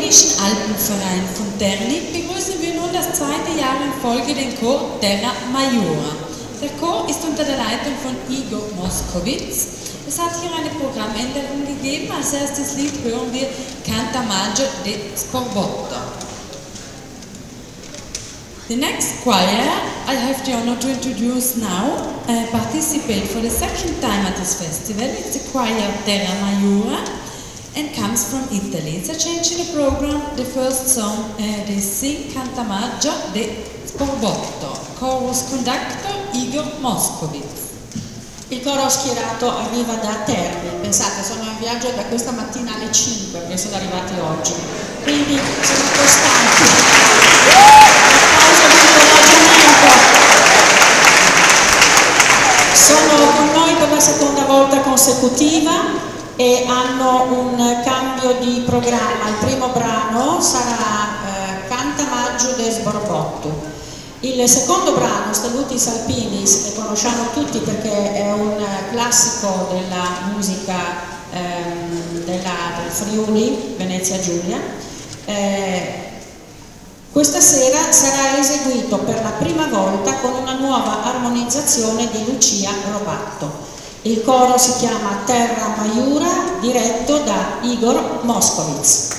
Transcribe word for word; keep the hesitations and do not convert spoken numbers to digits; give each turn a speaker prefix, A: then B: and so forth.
A: Evangelischen Alpenverein von Terni begrüßen wir nun das zweite Jahr in Folge den Chor Terra Majora. Der Chor ist unter der Leitung von Igor Moskowitz. Es hat hier eine Programmänderung gegeben. Als erstes Lied hören wir Canta Maggio de Sporbotto. The next choir I have the honor to introduce now uh, participate for the second time at this festival. It's the choir Terra Majora and comes from Italy. It's a change in the program. The first song uh, they sing Canta Maggio de Sporbotto. Chorus conductor Igor Moskowitz.
B: Il coro schierato arriva da Terni, pensate, sono in viaggio da questa mattina alle cinque perché sono arrivati oggi, quindi sono costanti. Sono con noi per la seconda volta consecutiva e hanno un cambio di programma. Il primo brano sarà eh, Canta Maggio de Sporbotto. Il secondo brano, Salutis Alpinis, che conosciamo tutti perché è un classico della musica ehm, della, del Friuli, Venezia Giulia, eh, questa sera sarà eseguito per la prima volta con una nuova armonizzazione di Lucia Robatto. Il coro si chiama Terra Majora, diretto da Igor Moskowitz.